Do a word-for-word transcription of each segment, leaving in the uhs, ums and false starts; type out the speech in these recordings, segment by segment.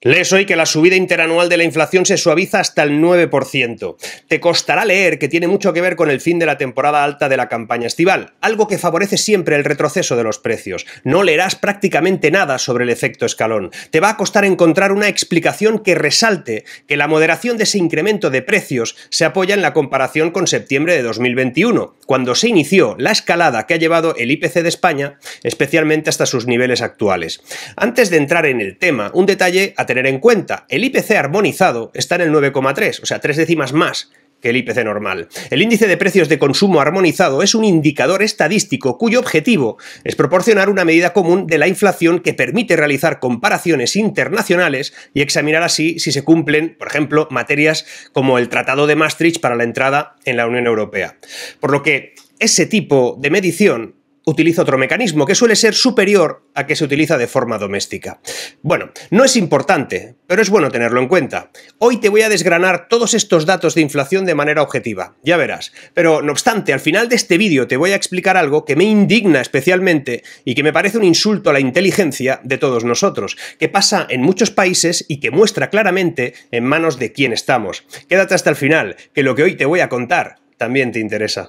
Lees hoy que la subida interanual de la inflación se suaviza hasta el nueve por ciento. Te costará leer que tiene mucho que ver con el fin de la temporada alta de la campaña estival, algo que favorece siempre el retroceso de los precios. No leerás prácticamente nada sobre el efecto escalón. Te va a costar encontrar una explicación que resalte que la moderación de ese incremento de precios se apoya en la comparación con septiembre de dos mil veintiuno, cuando se inició la escalada que ha llevado el I P C de España, especialmente hasta sus niveles actuales. Antes de entrar en el tema, un detalle a tener en cuenta: el I P C armonizado está en el nueve coma tres, o sea, tres décimas más que el I P C normal. El índice de precios de consumo armonizado es un indicador estadístico cuyo objetivo es proporcionar una medida común de la inflación que permite realizar comparaciones internacionales y examinar así si se cumplen, por ejemplo, materias como el Tratado de Maastricht para la entrada en la Unión Europea. Por lo que ese tipo de medición utiliza otro mecanismo que suele ser superior a que se utiliza de forma doméstica. Bueno, no es importante, pero es bueno tenerlo en cuenta. Hoy te voy a desgranar todos estos datos de inflación de manera objetiva, ya verás. Pero no obstante, al final de este vídeo te voy a explicar algo que me indigna especialmente y que me parece un insulto a la inteligencia de todos nosotros, que pasa en muchos países y que muestra claramente en manos de quién estamos. Quédate hasta el final, que lo que hoy te voy a contar también te interesa.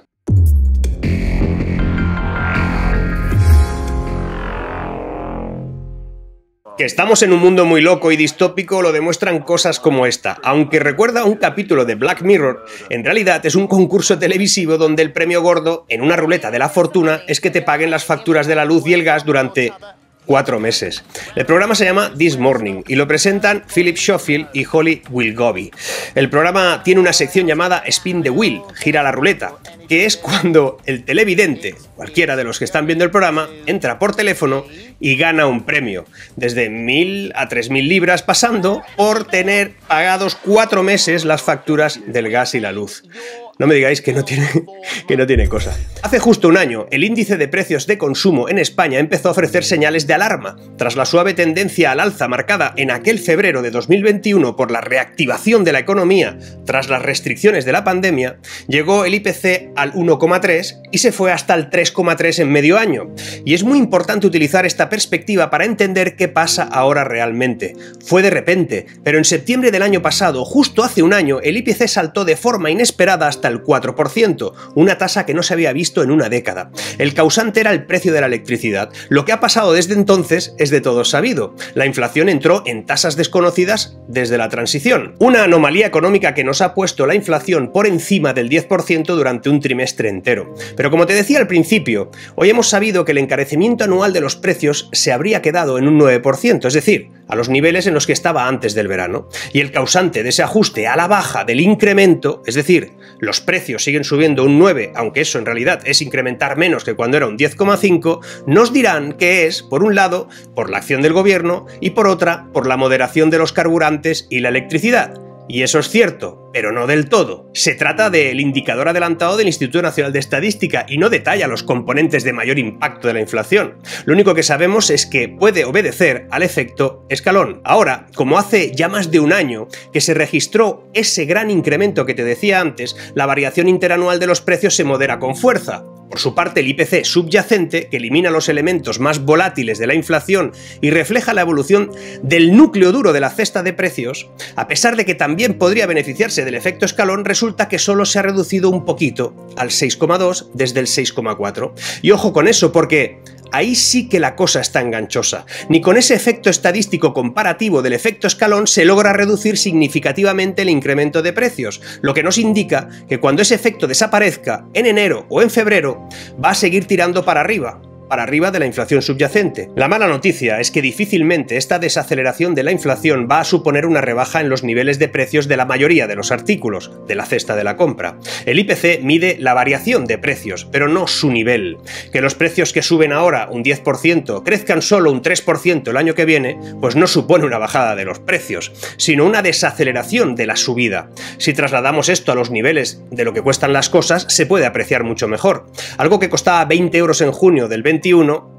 Que estamos en un mundo muy loco y distópico lo demuestran cosas como esta. Aunque recuerda un capítulo de Black Mirror, en realidad es un concurso televisivo donde el premio gordo en una ruleta de la fortuna es que te paguen las facturas de la luz y el gas durante cuatro meses. El programa se llama This Morning y lo presentan Philip Schofield y Holly Willoughby. El programa tiene una sección llamada Spin the Wheel, gira la ruleta, que es cuando el televidente, cualquiera de los que están viendo el programa, entra por teléfono y gana un premio, desde mil a tres mil libras, pasando por tener pagados cuatro meses las facturas del gas y la luz. No me digáis que no tiene, que no tiene cosa. Hace justo un año, el índice de precios de consumo en España empezó a ofrecer señales de alarma. Tras la suave tendencia al alza marcada en aquel febrero de dos mil veintiuno por la reactivación de la economía tras las restricciones de la pandemia, llegó el I P C al uno coma tres y se fue hasta el tres coma tres en medio año. Y es muy importante utilizar esta perspectiva para entender qué pasa ahora realmente. Fue de repente, pero en septiembre del año pasado, justo hace un año, el I P C saltó de forma inesperada hasta el cuatro por ciento, una tasa que no se había visto en una década. El causante era el precio de la electricidad. Lo que ha pasado desde entonces es de todos sabido. La inflación entró en tasas desconocidas desde la transición. Una anomalía económica que nos ha puesto la inflación por encima del diez por ciento durante un trimestre entero. Pero como te decía al principio, hoy hemos sabido que el encarecimiento anual de los precios se habría quedado en un nueve por ciento, es decir, a los niveles en los que estaba antes del verano. Y el causante de ese ajuste a la baja del incremento, es decir, los precios siguen subiendo un nueve, aunque eso en realidad es incrementar menos que cuando era un diez coma cinco, nos dirán que es, por un lado, por la acción del gobierno y por otra, por la moderación de los carburantes y la electricidad. Y eso es cierto, pero no del todo. Se trata del indicador adelantado del Instituto Nacional de Estadística y no detalla los componentes de mayor impacto de la inflación. Lo único que sabemos es que puede obedecer al efecto escalón. Ahora, como hace ya más de un año que se registró ese gran incremento que te decía antes, la variación interanual de los precios se modera con fuerza. Por su parte, el I P C subyacente, que elimina los elementos más volátiles de la inflación y refleja la evolución del núcleo duro de la cesta de precios, a pesar de que también podría beneficiarse del efecto escalón, resulta que solo se ha reducido un poquito, al seis coma dos desde el seis coma cuatro. Y ojo con eso, porque ahí sí que la cosa está enganchosa. Ni con ese efecto estadístico comparativo del efecto escalón se logra reducir significativamente el incremento de precios, lo que nos indica que cuando ese efecto desaparezca, en enero o en febrero, va a seguir tirando para arriba. para arriba de la inflación subyacente. La mala noticia es que difícilmente esta desaceleración de la inflación va a suponer una rebaja en los niveles de precios de la mayoría de los artículos de la cesta de la compra. El I P C mide la variación de precios, pero no su nivel. Que los precios que suben ahora un diez por ciento crezcan solo un tres por ciento el año que viene, pues no supone una bajada de los precios, sino una desaceleración de la subida. Si trasladamos esto a los niveles de lo que cuestan las cosas, se puede apreciar mucho mejor. Algo que costaba veinte euros en junio del veintiuno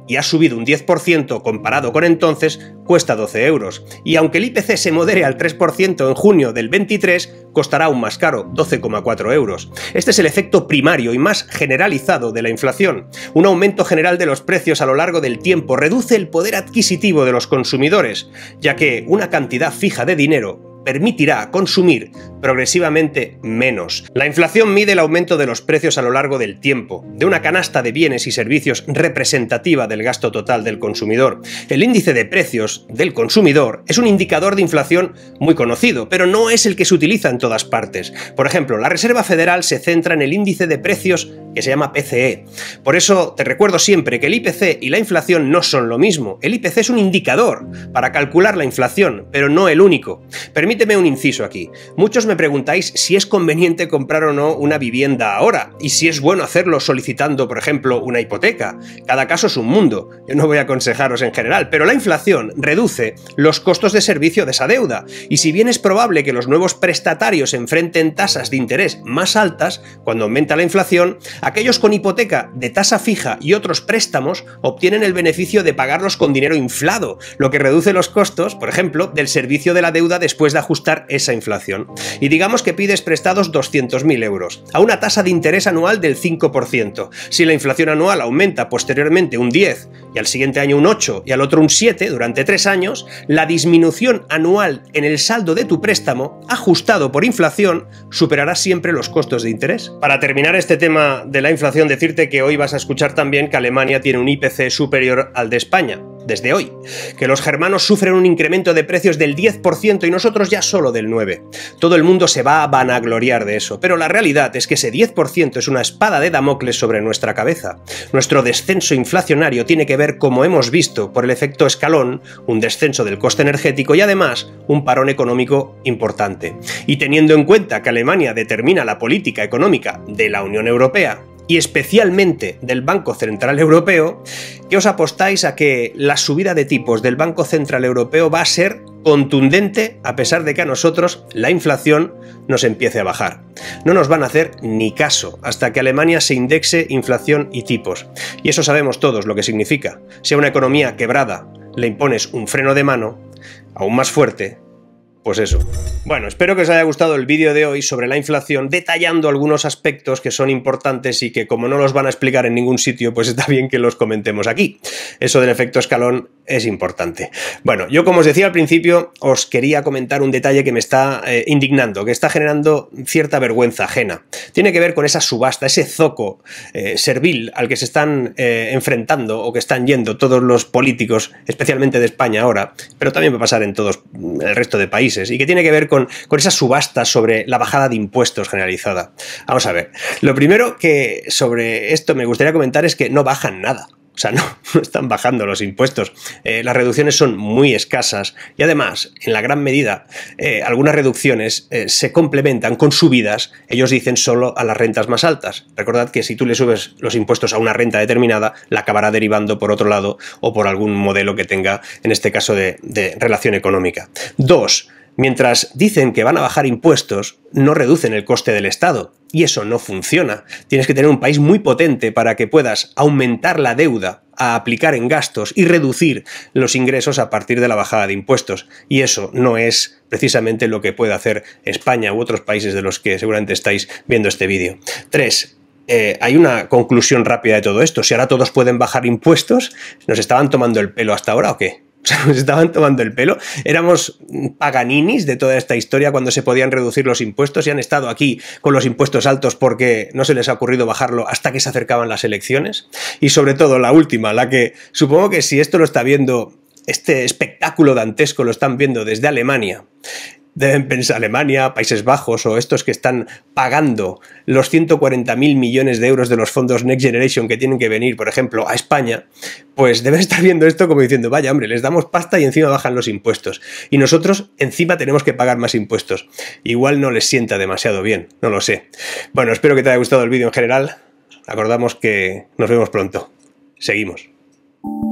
y ha subido un diez por ciento comparado con entonces, cuesta doce euros. Y aunque el I P C se modere al tres por ciento en junio del veintitrés, costará aún más caro, doce coma cuatro euros. Este es el efecto primario y más generalizado de la inflación. Un aumento general de los precios a lo largo del tiempo reduce el poder adquisitivo de los consumidores, ya que una cantidad fija de dinero permitirá consumir progresivamente menos. La inflación mide el aumento de los precios a lo largo del tiempo, de una canasta de bienes y servicios representativa del gasto total del consumidor. El índice de precios del consumidor es un indicador de inflación muy conocido, pero no es el que se utiliza en todas partes. Por ejemplo, la Reserva Federal se centra en el índice de precios que se llama P C E. Por eso te recuerdo siempre que el I P C y la inflación no son lo mismo. El I P C es un indicador para calcular la inflación, pero no el único. Permíteme un inciso aquí. Muchos me preguntáis si es conveniente comprar o no una vivienda ahora, y si es bueno hacerlo solicitando, por ejemplo, una hipoteca. Cada caso es un mundo. Yo no voy a aconsejaros en general, pero la inflación reduce los costos de servicio de esa deuda, y si bien es probable que los nuevos prestatarios enfrenten tasas de interés más altas cuando aumenta la inflación, aquellos con hipoteca de tasa fija y otros préstamos obtienen el beneficio de pagarlos con dinero inflado, lo que reduce los costos, por ejemplo, del servicio de la deuda después de ajustar esa inflación. Y digamos que pides prestados doscientos mil euros, a una tasa de interés anual del cinco por ciento. Si la inflación anual aumenta posteriormente un diez y al siguiente año un ocho y al otro un siete durante tres años, la disminución anual en el saldo de tu préstamo, ajustado por inflación, superará siempre los costos de interés. Para terminar este tema de la inflación, decirte que hoy vas a escuchar también que Alemania tiene un I P C superior al de España. Desde hoy, que los germanos sufren un incremento de precios del diez por ciento y nosotros ya solo del nueve por ciento. Todo el mundo se va a vanagloriar de eso, pero la realidad es que ese diez por ciento es una espada de Damocles sobre nuestra cabeza. Nuestro descenso inflacionario tiene que ver, como hemos visto, por el efecto escalón, un descenso del coste energético y además un parón económico importante. Y teniendo en cuenta que Alemania determina la política económica de la Unión Europea, y especialmente del Banco Central Europeo, ¿qué os apostáis a que la subida de tipos del Banco Central Europeo va a ser contundente a pesar de que a nosotros la inflación nos empiece a bajar? No nos van a hacer ni caso hasta que Alemania se indexe inflación y tipos. Y eso sabemos todos lo que significa. Si a una economía quebrada le impones un freno de mano, aún más fuerte, pues eso. Bueno, espero que os haya gustado el vídeo de hoy sobre la inflación, detallando algunos aspectos que son importantes y que, como no los van a explicar en ningún sitio, pues está bien que los comentemos aquí. Eso del efecto escalón es importante. Bueno, yo, como os decía al principio, os quería comentar un detalle que me está eh, indignando, que está generando cierta vergüenza ajena. Tiene que ver con esa subasta, ese zoco eh, servil al que se están eh, enfrentando o que están yendo todos los políticos, especialmente de España ahora, pero también va a pasar en todos el resto de países, y que tiene que ver con, con esas subastas sobre la bajada de impuestos generalizada. Vamos a ver, lo primero que sobre esto me gustaría comentar es que no bajan nada. O sea, no, no están bajando los impuestos. Eh, las reducciones son muy escasas y además, en la gran medida, eh, algunas reducciones eh, se complementan con subidas, ellos dicen, solo a las rentas más altas. Recordad que si tú le subes los impuestos a una renta determinada, la acabará derivando por otro lado o por algún modelo que tenga, en este caso, de, de relación económica. Dos, mientras dicen que van a bajar impuestos, no reducen el coste del Estado. Y eso no funciona. Tienes que tener un país muy potente para que puedas aumentar la deuda a aplicar en gastos y reducir los ingresos a partir de la bajada de impuestos. Y eso no es precisamente lo que puede hacer España u otros países de los que seguramente estáis viendo este vídeo. Tres. Eh, hay una conclusión rápida de todo esto. Si ahora todos pueden bajar impuestos, ¿nos estaban tomando el pelo hasta ahora o qué? O sea, nos estaban tomando el pelo. Éramos paganinis de toda esta historia cuando se podían reducir los impuestos y han estado aquí con los impuestos altos porque no se les ha ocurrido bajarlo hasta que se acercaban las elecciones. Y sobre todo la última, la que supongo que si esto lo está viendo, este espectáculo dantesco lo están viendo desde Alemania, deben pensar Alemania, Países Bajos o estos que están pagando los ciento cuarenta mil millones de euros de los fondos Next Generation que tienen que venir, por ejemplo, a España, pues deben estar viendo esto como diciendo, vaya hombre, les damos pasta y encima bajan los impuestos. Y nosotros encima tenemos que pagar más impuestos. Igual no les sienta demasiado bien, no lo sé. Bueno, espero que te haya gustado el vídeo en general. Acordamos que nos vemos pronto. Seguimos.